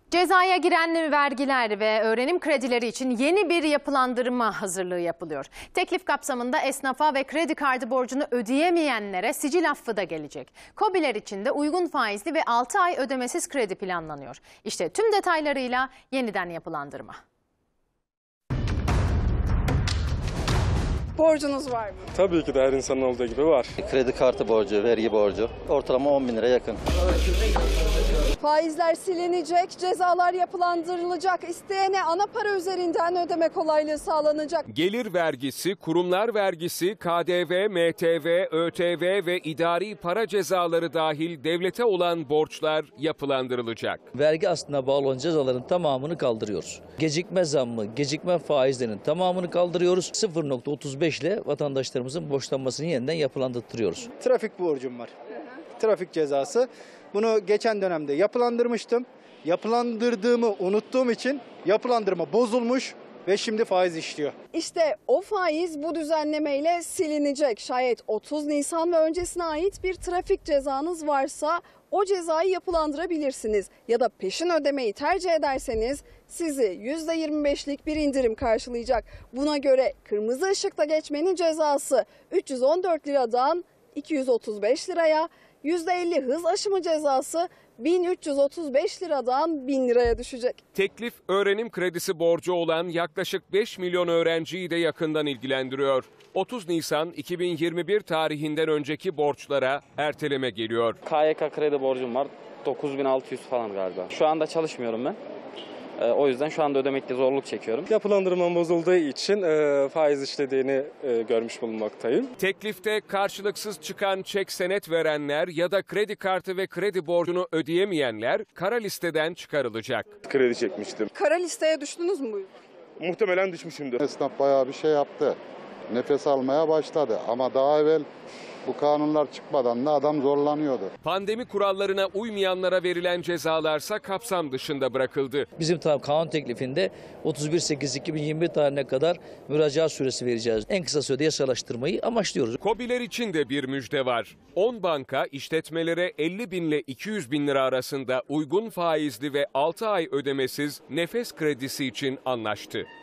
Cezaya giren vergiler ve öğrenim kredileri için yeni bir yapılandırma hazırlığı yapılıyor. Teklif kapsamında esnafa ve kredi kartı borcunu ödeyemeyenlere sicil affı da gelecek. KOBİ'ler için de uygun faizli ve 6 ay ödemesiz kredi planlanıyor. İşte tüm detaylarıyla yeniden yapılandırma. Borcunuz var mı? Tabii ki de her insanın olduğu gibi var. Kredi kartı borcu, vergi borcu ortalama 10 bin lira yakın. Faizler silinecek, cezalar yapılandırılacak, isteyene ana para üzerinden ödeme kolaylığı sağlanacak. Gelir vergisi, kurumlar vergisi, KDV, MTV, ÖTV ve idari para cezaları dahil devlete olan borçlar yapılandırılacak. Vergi aslına bağlı olan cezaların tamamını kaldırıyoruz. Gecikme zammı, gecikme faizlerinin tamamını kaldırıyoruz. 0,35 ile vatandaşlarımızın borçlanmasını yeniden yapılandırıyoruz. Trafik borcum var. Trafik cezası. Bunu geçen dönemde yapılandırmıştım. Yapılandırdığımı unuttuğum için yapılandırma bozulmuş ve şimdi faiz işliyor. İşte o faiz bu düzenlemeyle silinecek. Şayet 30 Nisan ve öncesine ait bir trafik cezanız varsa o cezayı yapılandırabilirsiniz. Ya da peşin ödemeyi tercih ederseniz sizi %25'lik bir indirim karşılayacak. Buna göre kırmızı ışıkta geçmenin cezası 314 liradan 235 liraya, %50 hız aşımı cezası 1335 liradan 1000 liraya düşecek. Teklif öğrenim kredisi borcu olan yaklaşık 5 milyon öğrenciyi de yakından ilgilendiriyor. 30 Nisan 2021 tarihinden önceki borçlara erteleme geliyor. KYK kredi borcum var. 9.600 falan galiba. Şu anda çalışmıyorum ben. O yüzden şu anda ödemekte zorluk çekiyorum. Yapılandırma bozulduğu için faiz işlediğini görmüş bulunmaktayım. Teklifte karşılıksız çıkan çek senet verenler ya da kredi kartı ve kredi borcunu ödeyemeyenler kara listeden çıkarılacak. Kredi çekmiştim. Kara listeye düştünüz mü? Muhtemelen düşmüşümdür. Esnaf bayağı bir şey yaptı. Nefes almaya başladı ama daha evvel bu kanunlar çıkmadan da adam zorlanıyordu. Pandemi kurallarına uymayanlara verilen cezalarsa kapsam dışında bırakıldı. Bizim kanun teklifinde 31.8.2021 tarihine kadar müracaat süresi vereceğiz. En kısa sürede yasalaştırmayı amaçlıyoruz. KOBİ'ler için de bir müjde var. 10 banka işletmelere 50 bin ile 200 bin lira arasında uygun faizli ve 6 ay ödemesiz nefes kredisi için anlaştı.